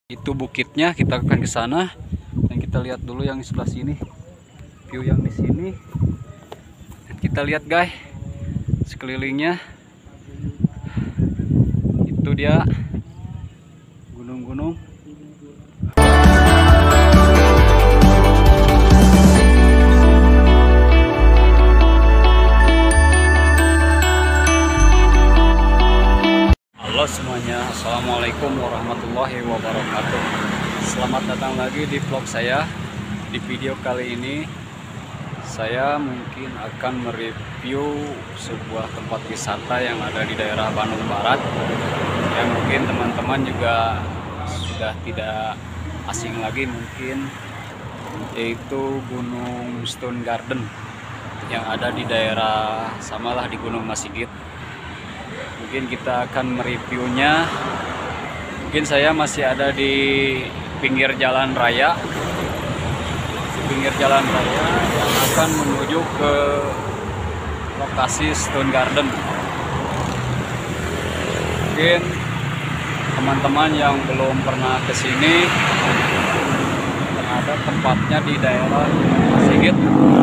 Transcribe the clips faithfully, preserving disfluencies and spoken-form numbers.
Itu bukitnya, kita akan ke sana dan kita lihat dulu yang di sebelah sini. View yang di sini. Dan kita lihat guys, sekelilingnya. Itu dia gunung-gunung. Halo semuanya, assalamualaikum warahmatullahi wabarakatuh. Selamat datang lagi di vlog saya. Di video kali ini saya mungkin akan mereview sebuah tempat wisata yang ada di daerah Bandung Barat, yang mungkin teman-teman juga sudah tidak asing lagi mungkin, yaitu Gunung Stone Garden yang ada di daerah samalah di Gunung Masigit. Mungkin kita akan mereviewnya. Mungkin saya masih ada di pinggir jalan raya, di pinggir jalan raya yang akan menuju ke lokasi Stone Garden. Mungkin teman-teman yang belum pernah ke sini, ada tempatnya di daerah Masigit.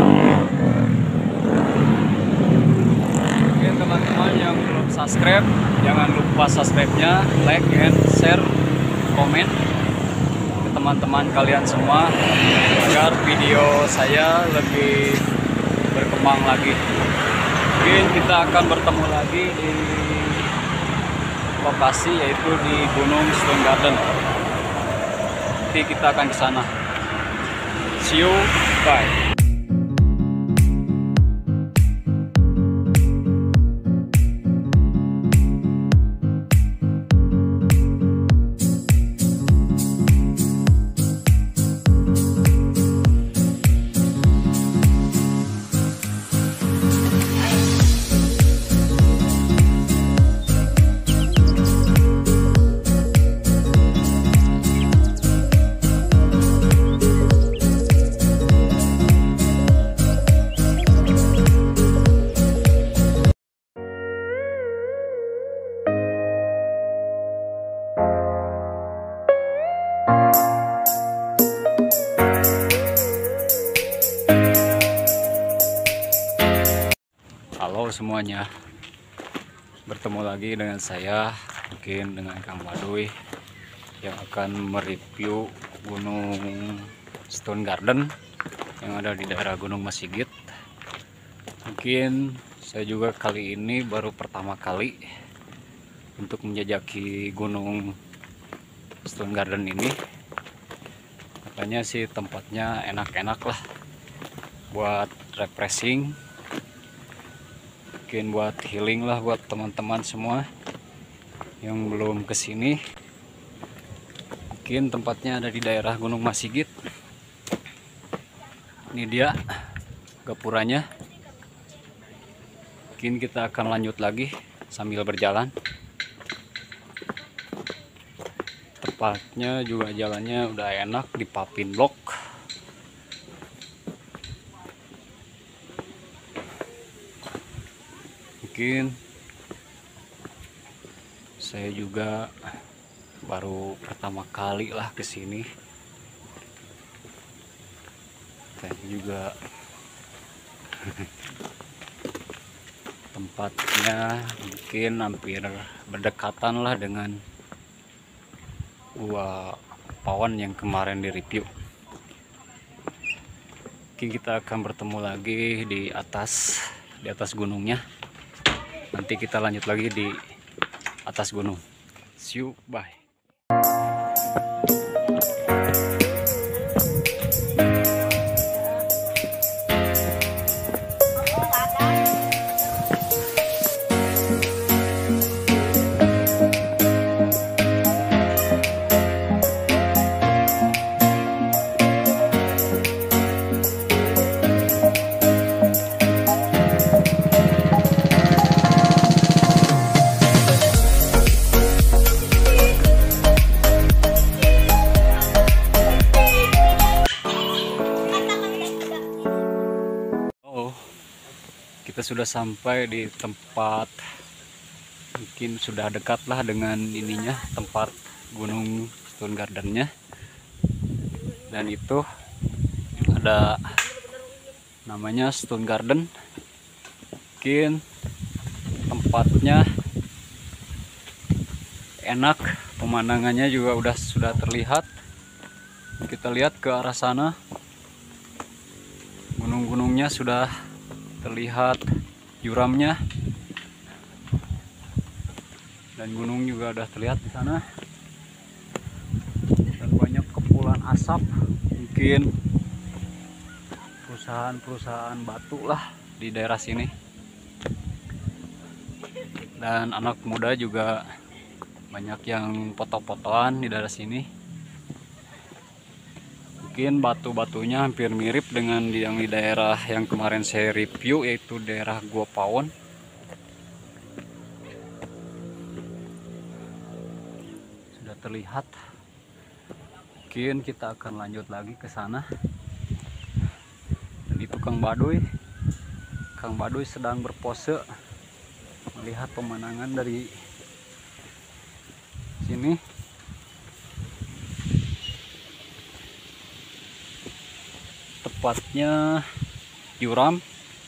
Mungkin teman-teman yang belum subscribe, jangan lupa subscribe-nya, like and share, komen ke teman-teman kalian semua agar video saya lebih berkembang lagi. Mungkin kita akan bertemu lagi di lokasi, yaitu di Gunung Stone Garden. Nanti kita akan ke sana. See you, bye. Halo semuanya, bertemu lagi dengan saya, mungkin dengan Kang Baduy, yang akan mereview Gunung Stone Garden yang ada di daerah Gunung Masigit. Mungkin saya juga kali ini baru pertama kali untuk menjajaki Gunung Stone Garden ini. Katanya sih tempatnya enak-enak lah buat refreshing, mungkin buat healing lah buat teman-teman semua yang belum kesini. Mungkin tempatnya ada di daerah Gunung Masigit. Ini dia gapuranya. Mungkin kita akan lanjut lagi sambil berjalan. Tempatnya juga jalannya udah enak, di paving block. Mungkin saya juga baru pertama kali lah ke sini. Saya juga tempatnya mungkin hampir berdekatan lah dengan Gua Pawan yang kemarin di review. Mungkin kita akan bertemu lagi di atas di atas gunungnya. Nanti kita lanjut lagi di atas gunung. See you, bye. Kita sudah sampai di tempat, mungkin sudah dekatlah dengan ininya, tempat Gunung Stone Gardennya. Dan itu ada namanya Stone Garden. Mungkin tempatnya enak, pemandangannya juga udah sudah terlihat. Kita lihat ke arah sana, gunung-gunungnya sudah terlihat juramnya, dan gunung juga udah terlihat di sana, dan banyak kepulan asap, mungkin perusahaan-perusahaan batu lah di daerah sini. Dan anak muda juga banyak yang foto-fotoan di daerah sini. Mungkin batu-batunya hampir mirip dengan yang di daerah yang kemarin saya review, yaitu daerah Gua Pawon. Sudah terlihat. Mungkin kita akan lanjut lagi ke sana. Dan itu Kang Baduy. Kang Baduy sedang berpose melihat pemandangan dari sini. Tepatnya juram,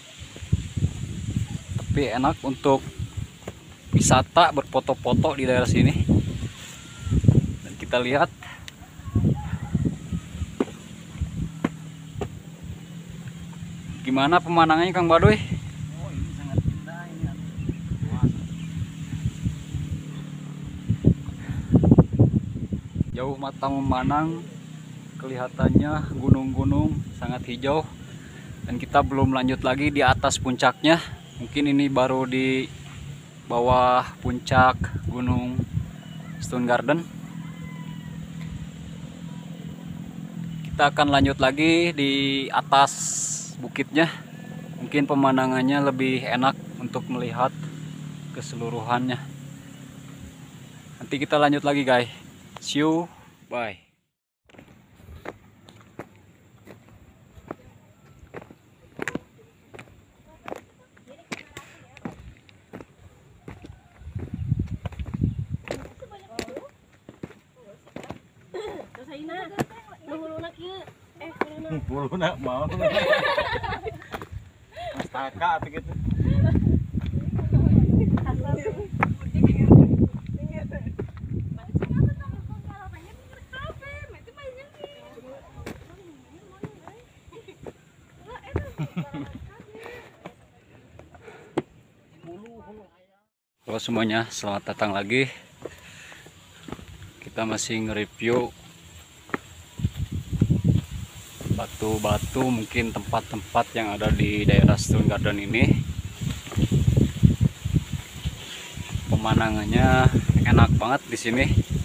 tapi enak untuk wisata berfoto-foto di daerah sini. Dan kita lihat gimana pemandangannya Kang Baduy. Oh, ini sangat indah ini. Jauh mata memandang, kelihatannya gunung-gunung sangat hijau, dan kita belum lanjut lagi di atas puncaknya. Mungkin ini baru di bawah puncak Gunung Stone Garden. Kita akan lanjut lagi di atas bukitnya. Mungkin pemandangannya lebih enak untuk melihat keseluruhannya. Nanti kita lanjut lagi guys. See you, bye. Bulu nak mau. Mastaka atau gitu. Halo semuanya, selamat datang lagi. Kita masih nge-review batu-batu, mungkin tempat-tempat yang ada di daerah Stone Garden ini. Pemandangannya enak banget di sini,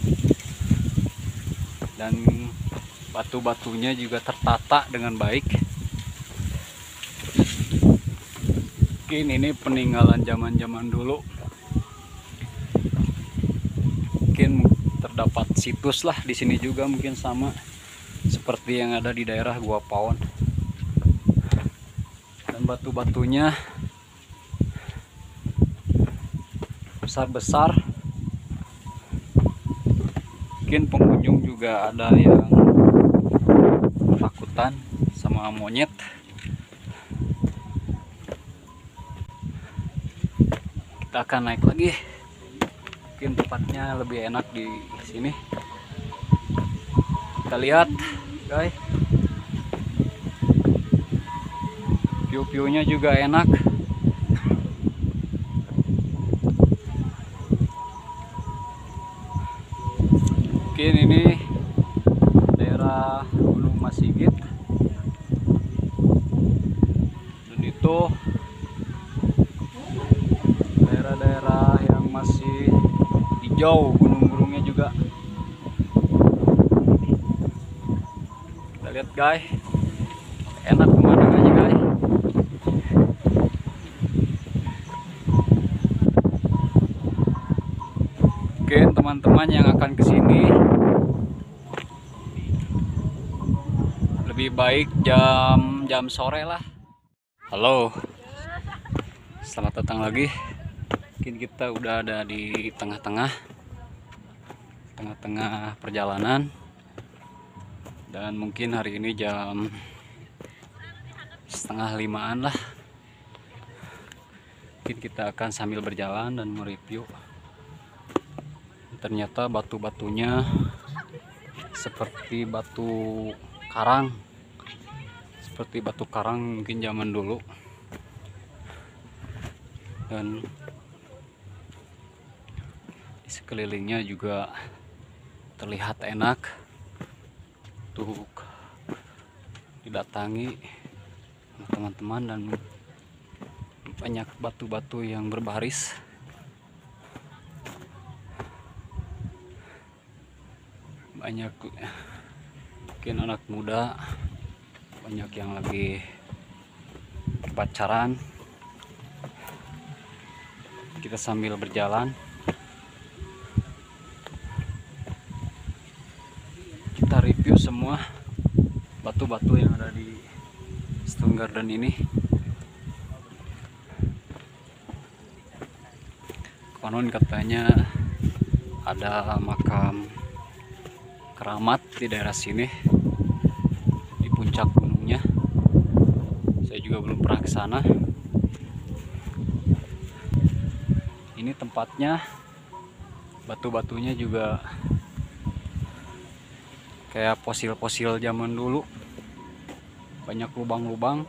dan batu-batunya juga tertata dengan baik. Mungkin ini peninggalan zaman-zaman dulu. Mungkin terdapat situs lah di sini juga, mungkin sama seperti yang ada di daerah Gua Pawon. Dan batu-batunya besar-besar. Mungkin pengunjung juga ada yang takutan sama monyet. Kita akan naik lagi. Mungkin tempatnya lebih enak di sini. Kita lihat guys, view-viewnya juga enak. Mungkin ini daerah Gunung Masigit, dan itu daerah-daerah yang masih hijau, gunung-gunungnya juga. Kita lihat guys, enak pemandangannya guys. Oke teman-teman yang akan kesini, lebih baik jam jam sore lah. Halo, selamat datang lagi. Mungkin kita udah ada di tengah-tengah tengah-tengah perjalanan, dan mungkin hari ini jam setengah limaan lah. Mungkin kita akan sambil berjalan dan mereview. Ternyata batu-batunya seperti batu karang, seperti batu karang mungkin zaman dulu. Dan di sekelilingnya juga terlihat enak untuk didatangi teman-teman, dan banyak batu-batu yang berbaris. Banyak mungkin anak muda, banyak yang lagi pacaran. Kita sambil berjalan, kita review semua batu-batu yang ada di Stone Garden ini. Konon katanya ada makam keramat di daerah sini, di puncak gunungnya. Saya juga belum pernah ke sana. Ini tempatnya, batu-batunya juga kayak fosil-fosil zaman dulu, banyak lubang-lubang.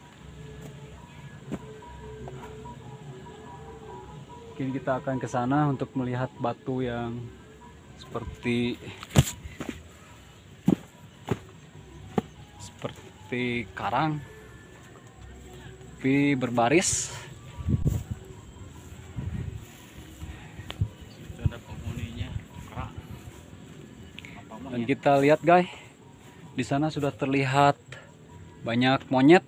Mungkin kita akan ke sana untuk melihat batu yang seperti seperti karang tapi berbaris. Ada penghuninya. Dan kita lihat guys, di sana sudah terlihat banyak monyet,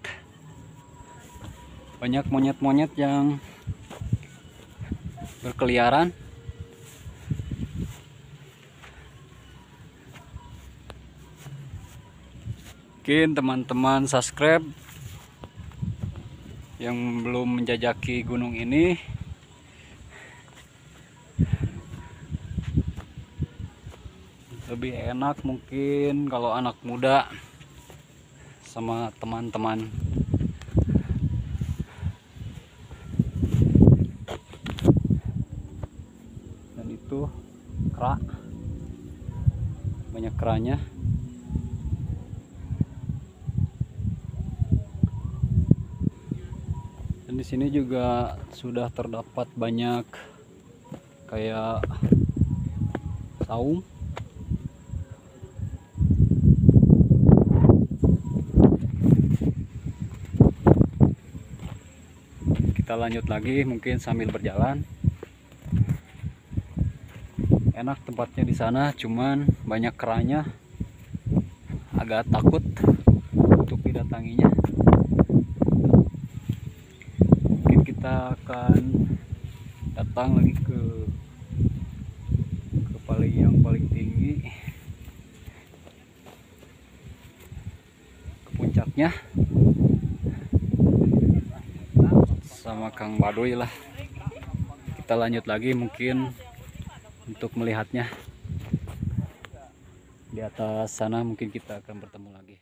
banyak monyet-monyet yang berkeliaran. Mungkin teman-teman subscribe yang belum menjajaki gunung ini, lebih enak mungkin kalau anak muda sama teman-teman. Dan itu kera, banyak keranya. Dan di sini juga sudah terdapat banyak kayak saung. Kita lanjut lagi mungkin sambil berjalan. Enak tempatnya di sana, cuman banyak keranya. Agak takut untuk didatanginya. Mungkin kita akan datang lagi ke ke paling yang paling tinggi, ke puncaknya, sama Kang Baduy lah. Kita lanjut lagi mungkin untuk melihatnya. Di atas sana mungkin kita akan bertemu lagi.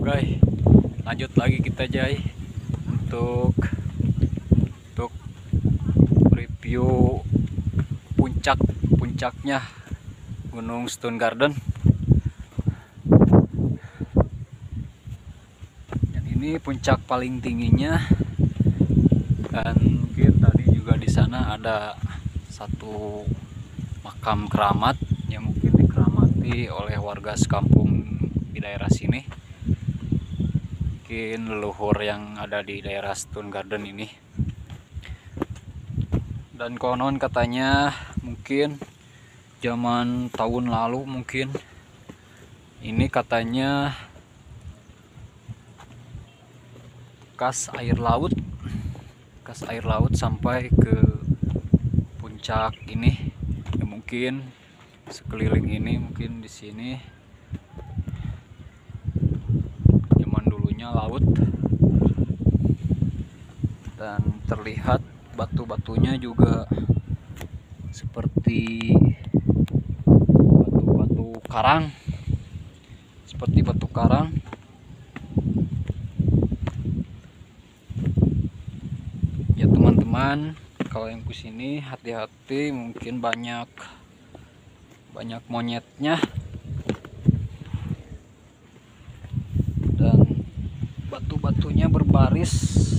guys, lanjut lagi kita Jay untuk untuk review puncak puncaknya Gunung Stone Garden. Dan ini puncak paling tingginya, dan mungkin tadi juga di sana ada satu makam keramat yang mungkin dikeramati oleh warga sekampung di daerah sini, mungkin leluhur yang ada di daerah Stone Garden ini. Dan konon katanya mungkin zaman tahun lalu, mungkin ini katanya bekas air laut bekas air laut sampai ke puncak ini ya, mungkin sekeliling ini, mungkin di sini zaman dulunya laut, dan terlihat batu-batunya juga seperti batu-batu karang seperti batu karang. Ya teman-teman, kalau yang kesini hati-hati, mungkin banyak banyak monyetnya dan batu-batunya berbaris,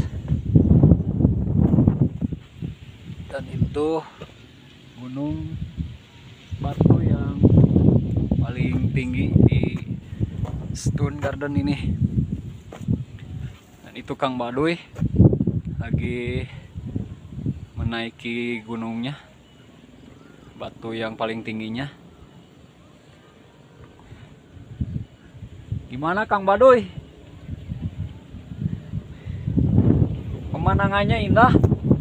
dan itu gunung batu yang paling tinggi di Stone Garden ini. Dan itu Kang Baduy lagi menaiki gunungnya, batu yang paling tingginya. Gimana Kang Baduy? Pemandangannya indah.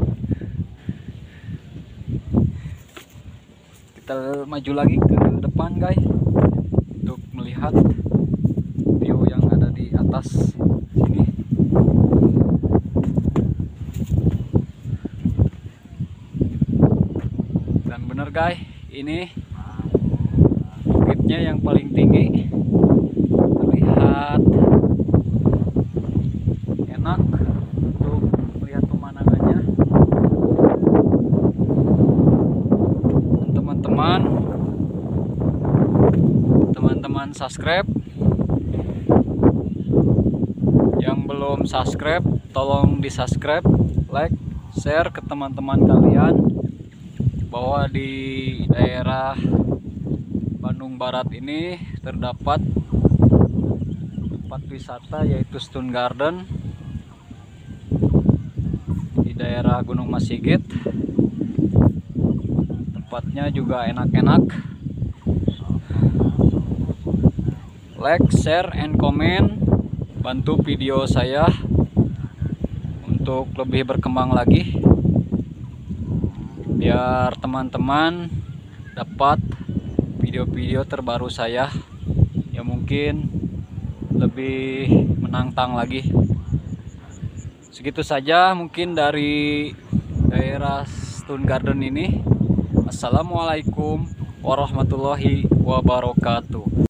Kita maju lagi ke depan guys untuk melihat view yang ada di atas sini. Dan bener guys, ini bukitnya yang paling tinggi, terlihat enak untuk melihat pemandangannya. Teman-teman teman-teman subscribe, yang belum subscribe tolong di subscribe, like, share ke teman-teman kalian bahwa di daerah Bandung Barat ini terdapat tempat wisata yaitu Stone Garden di daerah Gunung Masigit. Tempatnya juga enak-enak. Like, share, and comment, bantu video saya untuk lebih berkembang lagi, biar teman-teman dapat video-video terbaru saya yang mungkin lebih menantang lagi. Segitu saja mungkin dari daerah Stone Garden ini. Assalamualaikum warahmatullahi wabarakatuh.